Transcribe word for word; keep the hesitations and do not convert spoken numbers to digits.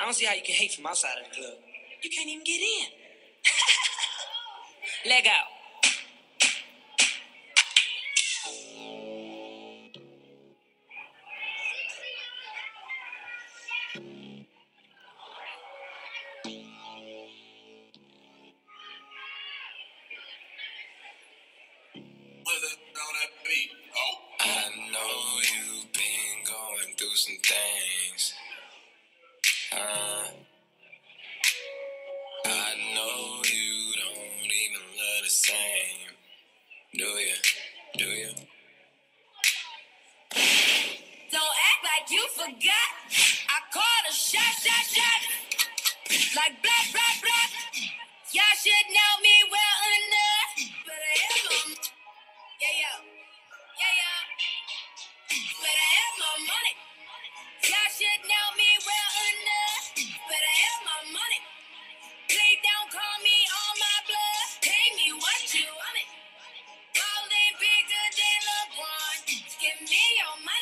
I don't see how you can hate from outside of the club. You can't even get in. Leg out. I know you've been going through some things. Uh, I know you don't even love the same. Do you? Do you? Don't act like you forgot. I called a shot, shot, shot. Like blah, blah, blah. Y'all should know me well enough. But I am on. Yeah, yeah. Yeah, yeah. But I am on money. Y'all should know me well enough. But I am on money. Please don't call me on my blood. Pay me what you want it. Rolling bigger than LeBron. Give me your money.